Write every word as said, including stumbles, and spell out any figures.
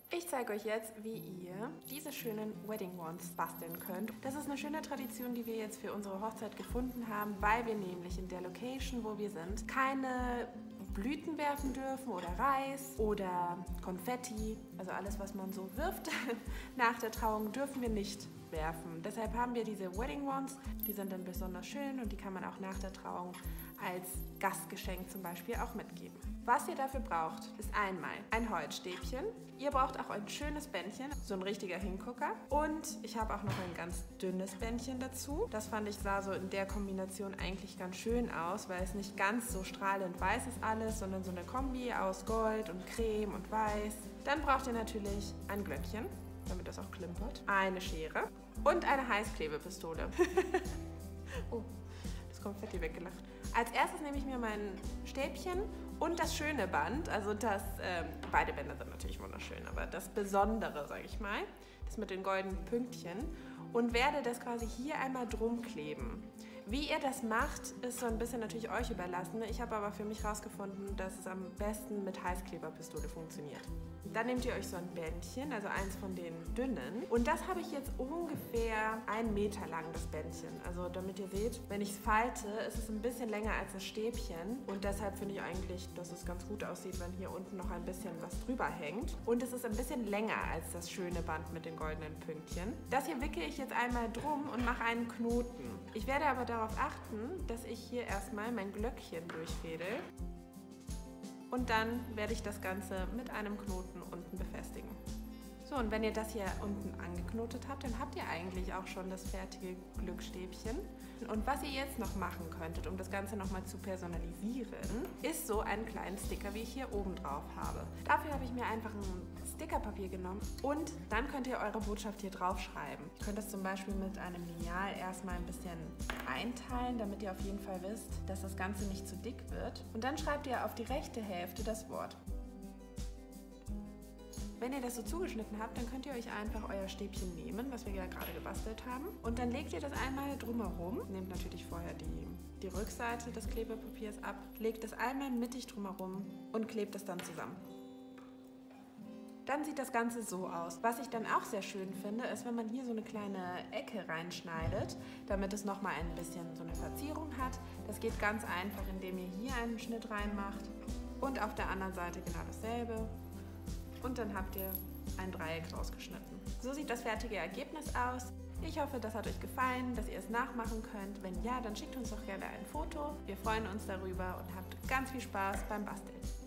Ich zeige euch jetzt, wie ihr diese schönen Wedding Wands basteln könnt. Das ist eine schöne Tradition, die wir jetzt für unsere Hochzeit gefunden haben, weil wir nämlich in der Location, wo wir sind, keine Blüten werfen dürfen oder Reis oder Konfetti, also alles, was man so wirft nach der Trauung, dürfen wir nicht werfen. Deshalb haben wir diese Wedding Wands, die sind dann besonders schön und die kann man auch nach der Trauung als Gastgeschenk zum Beispiel auch mitgeben. Was ihr dafür braucht, ist einmal ein Holzstäbchen. Ihr braucht auch ein schönes Bändchen, so ein richtiger Hingucker. Und ich habe auch noch ein ganz dünnes Bändchen dazu. Das fand ich sah so in der Kombination eigentlich ganz schön aus, weil es nicht ganz so strahlend weiß ist alles, sondern so eine Kombi aus Gold und Creme und Weiß. Dann braucht ihr natürlich ein Glöckchen, damit das auch klimpert, eine Schere und eine Heißklebepistole. Oh, das Konfetti weggelacht. Als erstes nehme ich mir mein Stäbchen und das schöne Band, also das, ähm, beide Bänder sind natürlich wunderschön, aber das Besondere, sage ich mal, das mit den goldenen Pünktchen, und werde das quasi hier einmal drum kleben. Wie ihr das macht, ist so ein bisschen natürlich euch überlassen. Ich habe aber für mich herausgefunden, dass es am besten mit Heißkleberpistole funktioniert. Dann nehmt ihr euch so ein Bändchen, also eins von den dünnen. Und das habe ich jetzt ungefähr einen Meter lang, das Bändchen. Also damit ihr seht, wenn ich es falte, ist es ein bisschen länger als das Stäbchen. Und deshalb finde ich eigentlich, dass es ganz gut aussieht, wenn hier unten noch ein bisschen was drüber hängt. Und es ist ein bisschen länger als das schöne Band mit den goldenen Pünktchen. Das hier wickele ich jetzt einmal drum und mache einen Knoten. Ich werde aber darauf achten, dass ich hier erstmal mein Glöckchen durchfädel. Und dann werde ich das Ganze mit einem Knoten unten befestigen. So, und wenn ihr das hier unten angeknotet habt, dann habt ihr eigentlich auch schon das fertige Glückstäbchen. Und was ihr jetzt noch machen könntet, um das Ganze nochmal zu personalisieren, ist so einen kleinen Sticker, wie ich hier oben drauf habe. Dafür habe ich mir einfach ein Stickerpapier genommen und dann könnt ihr eure Botschaft hier drauf schreiben. Ihr könnt das zum Beispiel mit einem Lineal erstmal ein bisschen einteilen, damit ihr auf jeden Fall wisst, dass das Ganze nicht zu dick wird. Und dann schreibt ihr auf die rechte Hälfte das Wort. Wenn ihr das so zugeschnitten habt, dann könnt ihr euch einfach euer Stäbchen nehmen, was wir ja gerade gebastelt haben. Und dann legt ihr das einmal drumherum. Nehmt natürlich vorher die, die Rückseite des Klebepapiers ab, legt es einmal mittig drumherum und klebt es dann zusammen. Dann sieht das Ganze so aus. Was ich dann auch sehr schön finde, ist, wenn man hier so eine kleine Ecke reinschneidet, damit es nochmal ein bisschen so eine Verzierung hat. Das geht ganz einfach, indem ihr hier einen Schnitt reinmacht und auf der anderen Seite genau dasselbe. Und dann habt ihr ein Dreieck rausgeschnitten. So sieht das fertige Ergebnis aus. Ich hoffe, das hat euch gefallen, dass ihr es nachmachen könnt. Wenn ja, dann schickt uns doch gerne ein Foto. Wir freuen uns darüber und habt ganz viel Spaß beim Basteln.